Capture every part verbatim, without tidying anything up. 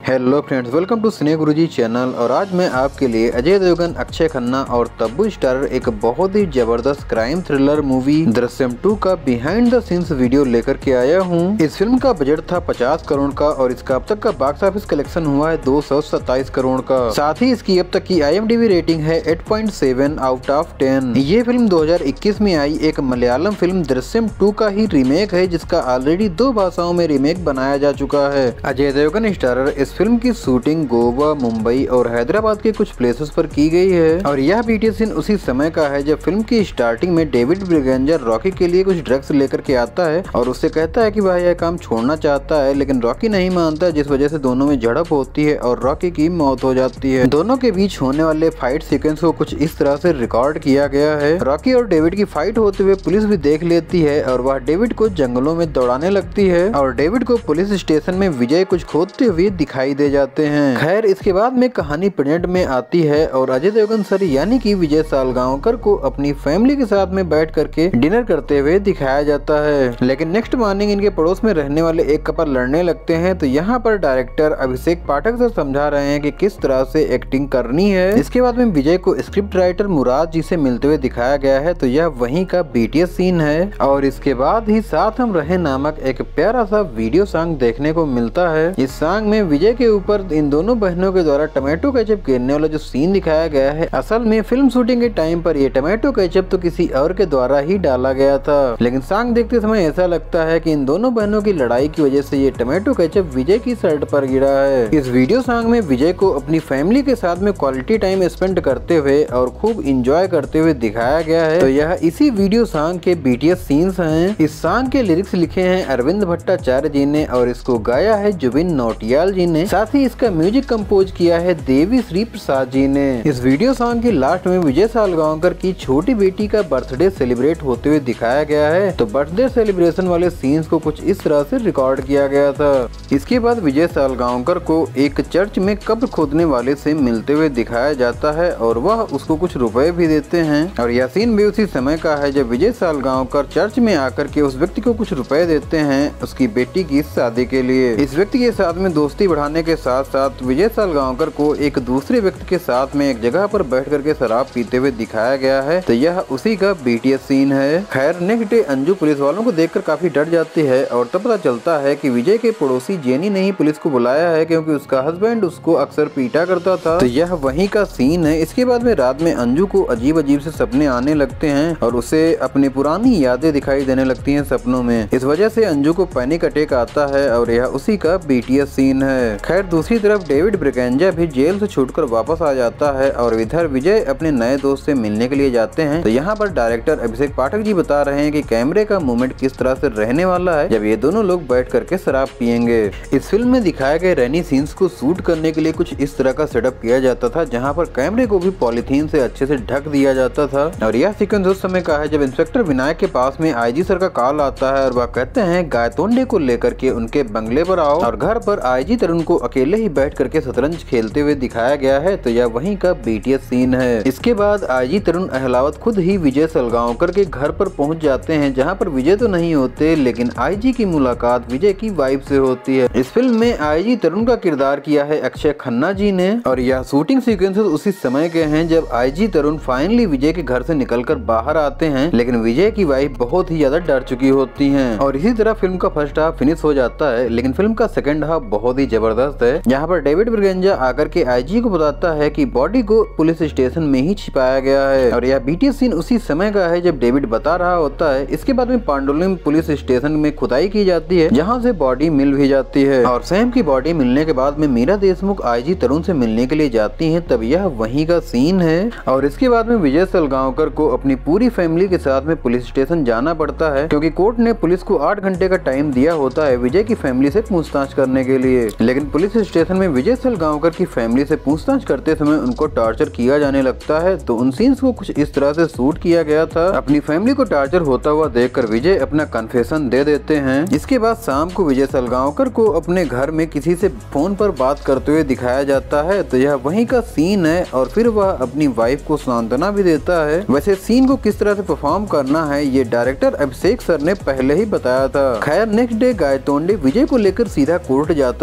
Hello friends, welcome to cine Guruji channel. और आज मैं आपके लिए अजय देवगन, अक्षय खन्ना और तब्बू स्टारर एक बहुत ही जबरदस्त crime thriller movie Drishyam two का बिहाइंड द सीन्स वीडियो लेकर के आया हूं। इस फिल्म का बजट था पचास करोड़ का और इसका अब तक का बॉक्स ऑफिस कलेक्शन हुआ है दो सौ सत्ताईस करोड़ का। साथ ही इसकी अब तक की I M D B rating है आठ पॉइंट सात आउट ऑफ दस। ये फिल्म दो हज़ार इक्कीस में आई एक मलयालम फिल्म दृश्यम टू का ही रीमेक है, जिसका ऑलरेडी दो भाषाओं में रीमेक बनाया जा चुका है। अजय देवगन स्टारर इस फिल्म की शूटिंग गोवा, मुंबई और हैदराबाद के कुछ प्लेसेस पर की गई है और यह बीटीएस सीन उसी समय का है जब फिल्म की स्टार्टिंग में डेविड ब्रिगेंजर रॉकी के लिए कुछ ड्रग्स लेकर के आता है और उससे कहता है कि वह यह काम छोड़ना चाहता है, लेकिन रॉकी नहीं मानता, जिस वजह से दोनों में झड़प होती है और रॉकी की मौत हो जाती है। दोनों के बीच होने वाले फाइट सीक्वेंस को कुछ इस तरह से रिकॉर्ड किया गया है। रॉकी और डेविड की फाइट होते हुए पुलिस भी देख लेती है और वह डेविड को जंगलों में दौड़ाने लगती है और डेविड को पुलिस स्टेशन में विजय कुछ खोदते हुए दिखाई दे जाते हैं। खैर, इसके बाद में कहानी प्रेजेंट में आती है और अजय देवगन सर यानी कि विजय सालगांवकर को अपनी फैमिली के साथ में बैठ करके डिनर करते हुए दिखाया जाता है। लेकिन नेक्स्ट मॉर्निंग इनके पड़ोस में रहने वाले एक कपल लड़ने लगते हैं, तो यहाँ पर डायरेक्टर अभिषेक पाठक सर समझा रहे हैं कि किस तरह से एक्टिंग करनी है। इसके बाद में विजय को स्क्रिप्ट राइटर मुराद जी से मिलते हुए दिखाया गया है, तो यह वहीं का बीटीएस सीन है। और इसके बाद ही साथ हम रहे नामक एक प्यारा सा वीडियो सॉन्ग देखने को मिलता है। इस सॉन्ग में विजय के ऊपर इन दोनों बहनों के द्वारा टमाटो केचप गिरने वाला जो सीन दिखाया गया है, असल में फिल्म शूटिंग के टाइम पर ये टमाटो केचप तो किसी और के द्वारा ही डाला गया था, लेकिन सॉन्ग देखते समय ऐसा लगता है कि इन दोनों बहनों की लड़ाई की वजह से ये टमाटो केचप विजय की शर्ट पर गिरा है। इस वीडियो सॉन्ग में विजय को अपनी फैमिली के साथ में क्वालिटी टाइम स्पेंड करते हुए और खूब इंजॉय करते हुए दिखाया गया है, तो यह इसी वीडियो सॉन्ग के बीटीएस सीन्स हैं। इस सॉन्ग के लिरिक्स लिखे हैं अरविंद भट्टाचार्य जी ने और इसको गाया है जुबिन नौटियाल जी ने। साथ ही इसका म्यूजिक कंपोज किया है देवी श्री प्रसाद जी ने। इस वीडियो सॉन्ग की लास्ट में विजय सालगांवकर की छोटी बेटी का बर्थडे सेलिब्रेट होते हुए दिखाया गया है, तो बर्थडे सेलिब्रेशन वाले सीन्स को कुछ इस तरह से रिकॉर्ड किया गया था। इसके बाद विजय सालगांवकर को एक चर्च में कब्र खोदने वाले से मिलते हुए दिखाया जाता है और वह उसको कुछ रुपए भी देते हैं और यह सीन भी उसी समय का है जब विजय सालगांवकर चर्च में आकर के उस व्यक्ति को कुछ रुपए देते हैं उसकी बेटी की शादी के लिए। इस व्यक्ति के साथ में दोस्ती बढ़ाने के साथ साथ विजय सालगांवकर को एक दूसरे व्यक्ति के साथ में एक जगह पर बैठ करके शराब पीते हुए दिखाया गया है, तो यह उसी का बीटीएस सीन है। खैर, नेक्स्ट डे अंजू पुलिस वालों को देखकर काफी डर जाती है और तब पता चलता है कि विजय के पड़ोसी जेनी ने ही पुलिस को बुलाया है क्योंकि उसका हस्बैंड उसको अक्सर पीटा करता था, तो यह वहीं का सीन है। इसके बाद में रात में अंजू को अजीब अजीब से सपने आने लगते हैं और उसे अपनी पुरानी यादें दिखाई देने लगती हैं सपनों में। इस वजह से अंजू को पैनिक अटैक आता है और यह उसी का बीटीएस सीन है। खैर, दूसरी तरफ डेविड ब्रिगेंजर भी जेल से छूटकर वापस आ जाता है और इधर विजय अपने नए दोस्त से मिलने के लिए जाते हैं, तो यहाँ पर डायरेक्टर अभिषेक पाठक जी बता रहे हैं कि कैमरे का मूवमेंट किस तरह से रहने वाला है जब ये दोनों लोग बैठ करके शराब पियेंगे। इस फिल्म में दिखाए गए रेनी सीन्स को शूट करने के लिए कुछ इस तरह का सेटअप किया जाता था, जहाँ पर कैमरे को भी पॉलीथीन से अच्छे से ढक दिया जाता था और यह सीक्वेंस उस समय का है जब इंस्पेक्टर विनायक के पास में आईजी सर का कॉल आता है और वह कहते हैं गायतोंडे को लेकर के उनके बंगले पर आओ और घर पर आईजी तरुण को अकेले ही बैठ करके शतरंज खेलते हुए दिखाया गया है, तो यह वहीं का बीटीएस सीन है। इसके बाद आईजी तरुण अहलावत खुद ही विजय सालगांवकर के घर पर पहुंच जाते हैं, जहां पर विजय तो नहीं होते लेकिन आईजी की मुलाकात विजय की वाइफ से होती है। इस फिल्म में आईजी तरुण का किरदार किया है अक्षय खन्ना जी ने और यह शूटिंग सीक्वेंसेस उसी समय के हैं जब आईजी तरुण फाइनली विजय के घर से निकलकर बाहर आते हैं, लेकिन विजय की वाइफ बहुत ही ज्यादा डर चुकी होती है और इसी तरह फिल्म का फर्स्ट हाफ फिनिश हो जाता है। लेकिन फिल्म का सेकंड हाफ बहुत ही जबरदस्त है, यहाँ पर डेविड ब्रिगेंजर आकर के आईजी को बताता है कि बॉडी को पुलिस स्टेशन में ही छिपाया गया है और यह बीटीएस सीन उसी समय का है जब डेविड बता रहा होता है। इसके बाद में पांडुलिम पुलिस स्टेशन में खुदाई की जाती है, जहाँ से बॉडी मिल भी जाती है और सैम की बॉडी मिलने के बाद में मीरा देशमुख आईजी तरुण से मिलने के लिए जाती है, तब यह वहीं का सीन है। और इसके बाद में विजय सालगांवकर को अपनी पूरी फैमिली के साथ में पुलिस स्टेशन जाना पड़ता है क्योंकि कोर्ट ने पुलिस को आठ घंटे का टाइम दिया होता है विजय की फैमिली से पूछताछ करने के लिए, लेकिन पुलिस स्टेशन में विजय सालगांवकर की फैमिली से पूछताछ करते समय उनको टॉर्चर किया जाने लगता है, तो उन सीन्स को कुछ इस तरह से शूट किया गया था। अपनी फैमिली को टॉर्चर होता हुआ देखकर विजय अपना कन्फेशन दे देते हैं। इसके बाद शाम को विजय सालगांवकर को अपने घर में किसी से फोन पर बात करते हुए दिखाया जाता है, तो यह वहीं का सीन है और फिर वह अपनी वाइफ को सांत्वना भी देता है। वैसे सीन को किस तरह से परफॉर्म करना है ये डायरेक्टर अभिषेक सर ने पहले ही बताया था। खैर, नेक्स्ट डे गायतोंडे विजय को लेकर सीधा कोर्ट जाता है, वहीं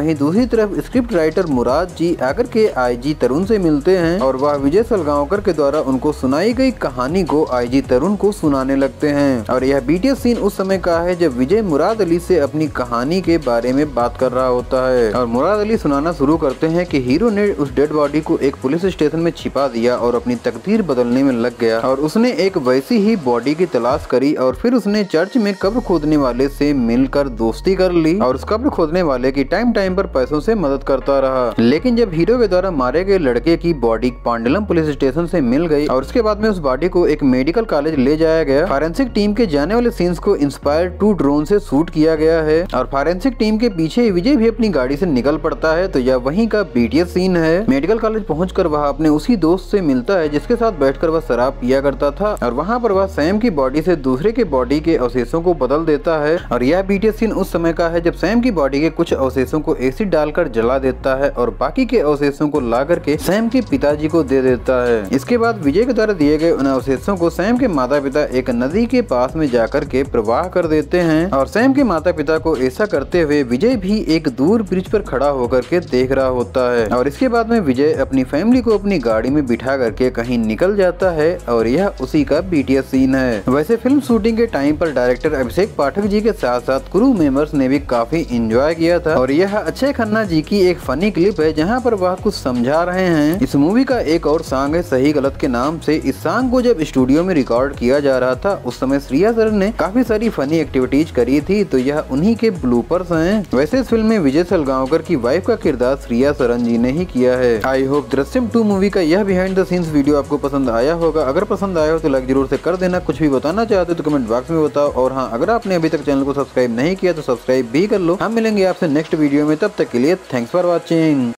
वहीं दूसरी तरफ स्क्रिप्ट राइटर मुराद जी आकर के आईजी तरुण से मिलते हैं और वह विजय सलगांवकर के द्वारा उनको सुनाई गई कहानी को आईजी तरुण को सुनाने लगते हैं। और यह बीटीएस सीन उस समय का है जब विजय मुराद अली से अपनी कहानी के बारे में बात कर रहा होता है और मुराद अली सुनाना शुरू करते हैं कि हीरो ने उस डेड बॉडी को एक पुलिस स्टेशन में छिपा दिया और अपनी तकदीर बदलने में लग गया और उसने एक वैसी ही बॉडी की तलाश करी और फिर उसने चर्च में कब्र खोदने वाले से मिलकर दोस्ती कर ली और उस कब्र खोदने वाले की टाइम टाइम पर पैसों से मदद करता रहा। लेकिन जब हीरो के द्वारा मारे गए लड़के की बॉडी पांडलम पुलिस स्टेशन से मिल गई और उसके बाद में उस बॉडी को एक मेडिकल कॉलेज ले जाया गया। फॉरेंसिक टीम के जाने वाले सीन्स को इंस्पायर टू ड्रोन से शूट किया गया है और फॉरेंसिक टीम के पीछे विजय भी अपनी गाड़ी से निकल पड़ता है। तो यह वहीं का बीटीएस सीन है। मेडिकल कॉलेज पहुंचकर वह अपने उसी दोस्त से मिलता है जिसके साथ बैठकर वह शराब पिया करता था और वहां पर वह सैम की बॉडी से दूसरे के बॉडी के अवशेषों को बदल देता है। और यह बीटीएस सीन उस समय का है जब सैम की बॉडी के कुछ अवशेषों को एसिड डालकर जला देता है और बाकी के अवशेषों को ला करके सैम के पिताजी को दे देता है। इसके बाद विजय के द्वारा दिए गए उन अवशेषों को सैम के माता पिता एक नदी के पास में जाकर के प्रवाह कर देते हैं और सैम के माता पिता को ऐसा करते हुए विजय भी एक दूर ब्रिज पर खड़ा होकर के देख रहा होता है। और इसके बाद में विजय अपनी फैमिली को अपनी गाड़ी में बिठा करके कहीं निकल जाता है और यह उसी का बीटीएस सीन है। वैसे फिल्म शूटिंग के टाइम पर डायरेक्टर अभिषेक पाठक जी के साथ साथ क्रू मेंबर्स ने भी काफी एंजॉय किया था और यह अक्षय खन्ना जी की एक फनी क्लिप है जहां पर वह कुछ समझा रहे हैं। इस मूवी का एक और सॉन्ग है सही गलत के नाम से। इस सॉन्ग को जब स्टूडियो में रिकॉर्ड किया जा रहा था उस समय श्रेया सरन ने काफी सारी फनी एक्टिविटीज करी थी, तो यह उन्हीं के ब्लूपर्स हैं। वैसे इस फिल्म में विजय सलगांवकर की वाइफ का किरदार श्रेया सरन जी ने ही किया है। I hope Drishyam two movie का यह बिहाइंड द सीन्स वीडियो आपको पसंद आया होगा। अगर पसंद आया हो तो लाइक जरूर से कर देना। कुछ भी बताना चाहते हो तो कमेंट बॉक्स में बताओ और हाँ, अगर आपने अभी तक चैनल को सब्सक्राइब नहीं किया तो सब्सक्राइब भी कर लो। हम मिलेंगे आपसे नेक्स्ट वीडियो में, तब तक के लिए थैंक्स फॉर वॉचिंग।